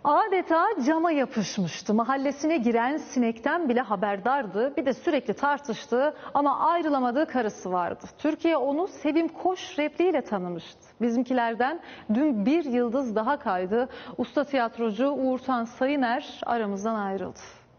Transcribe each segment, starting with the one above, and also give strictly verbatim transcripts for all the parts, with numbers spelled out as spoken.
Adeta cama yapışmıştı. Mahallesine giren sinekten bile haberdardı. Bir de sürekli tartıştığı ama ayrılamadığı karısı vardı. Türkiye onu Sevim Koş repliğiyle tanımıştı. Bizimkilerden dün bir yıldız daha kaydı. Usta tiyatrocu Uğurtan Sayıner aramızdan ayrıldı.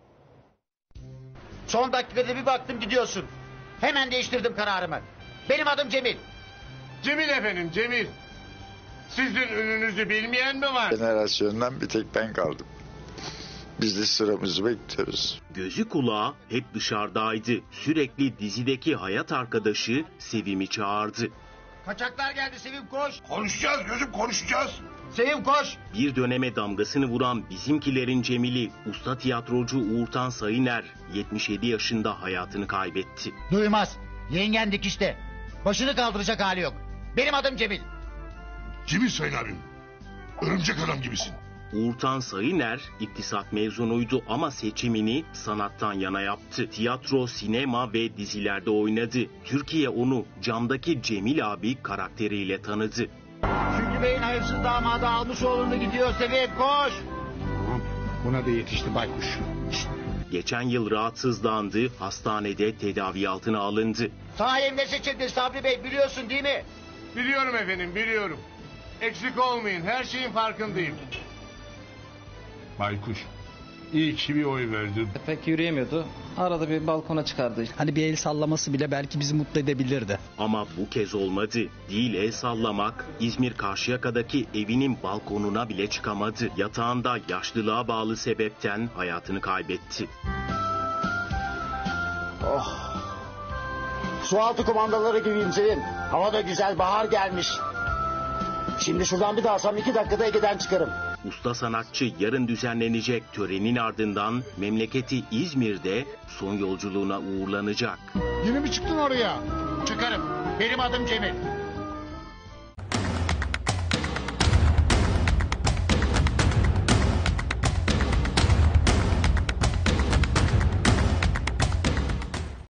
Son dakikada bir baktım gidiyorsun. Hemen değiştirdim kararımı. Benim adım Cemil. Cemil efendim, Cemil. Sizin ününüzü bilmeyen mi var? Jenerasyondan bir tek ben kaldım. Biz de sıramızı bekliyoruz. Gözü kulağı hep dışarıdaydı. Sürekli dizideki hayat arkadaşı Sevim'i çağırdı. Kaçaklar geldi Sevim koş. Konuşacağız gözüm, konuşacağız. Sevim koş. Bir döneme damgasını vuran Bizimkilerin Cemil'i usta tiyatrocu Uğurtan Sayıner yetmiş yedi yaşında hayatını kaybetti. Duymaz. Yengen dikişte. Başını kaldıracak hali yok. Benim adım Cemil. Cemil Sayın abim. Örümcek adam gibisin. Uğurtan Sayıner iktisat mezunuydu ama seçimini sanattan yana yaptı. Tiyatro, sinema ve dizilerde oynadı. Türkiye onu camdaki Cemil abi karakteriyle tanıdı. Çünkü Bey'in hayırsız damadı almış oğlunu gidiyor Sevim koş. Buna da yetişti baykuş. Geçen yıl rahatsızlandı, hastanede tedavi altına alındı. Sayemde seçildi Sabri Bey biliyorsun değil mi? Biliyorum efendim, biliyorum. Eksik olmayın, her şeyin farkındayım. Baykuş, iyi ki bir oy verdin. Pek yürüyemiyordu. Arada bir balkona çıkardı. Hani bir el sallaması bile belki bizi mutlu edebilirdi. Ama bu kez olmadı. Değil el sallamak, İzmir Karşıyaka'daki evinin balkonuna bile çıkamadı. Yatağında yaşlılığa bağlı sebepten hayatını kaybetti. Oh. Sualtı kumandaları gibiyim Sevim. Hava da güzel, bahar gelmiş. Şimdi şuradan bir daha alsam iki dakikada Ege'den çıkarım. Usta sanatçı yarın düzenlenecek törenin ardından memleketi İzmir'de son yolculuğuna uğurlanacak. Yine mi çıktın oraya? Çıkarım. Benim adım Cemil.